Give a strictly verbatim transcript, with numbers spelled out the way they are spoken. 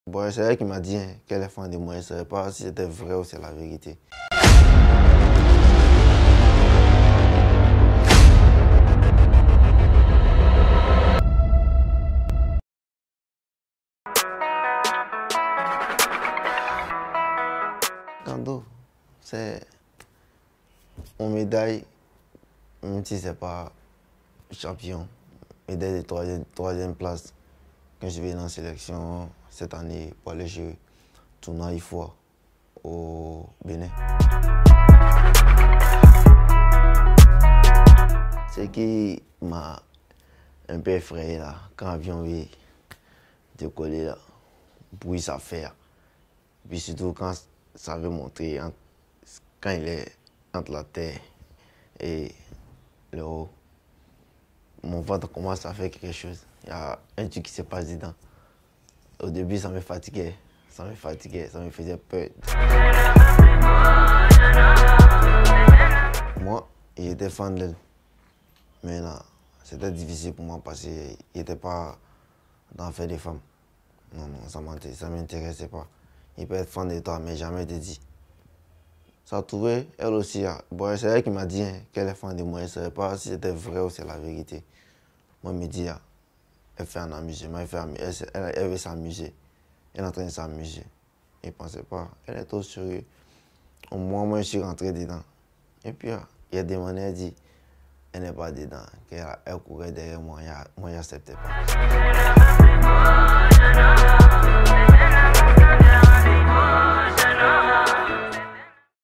Bon, c'est elle qui m'a dit hein, qu'elle est fan de moi. Je ne savais pas si c'était vrai ou c'est la vérité. Kando, c'est une médaille, même si ce n'est pas champion, médaille de troisième, troisième place. Quand je vais dans la sélection cette année pour aller jouer tournoi I F O A au Bénin. Ce qui m'a un peu effrayé là, quand l'avion est décollé là, bruit ça fait. Puis surtout quand ça veut monter, quand il est entre la terre et le haut, mon ventre commence à faire quelque chose. Il y a un truc qui s'est passé dedans. Au début, ça me fatiguait, ça me fatiguait, ça me faisait peur. Moi, j'étais fan d'elle. Mais là, c'était difficile pour moi parce qu'il n'était pas dans l'affaire des femmes. Non, non, ça ne m'intéressait pas. Il peut être fan de toi, mais jamais te dit. Ça a trouvé, elle aussi. Bon, c'est elle qui m'a dit hein, qu'elle est fan de moi. Je ne savais pas si c'était vrai ou c'est la vérité. Moi, elle me dit, elle fait un amusement, elle, fait, elle, elle, elle veut s'amuser. Elle est en train de s'amuser. Je ne pensais pas. Elle est trop sérieuse. Au moins, moi, je suis rentré dedans. Et puis, il a demandé, elle dit, elle n'est pas dedans. Elle, elle courait derrière moi, moi, je n'acceptais pas.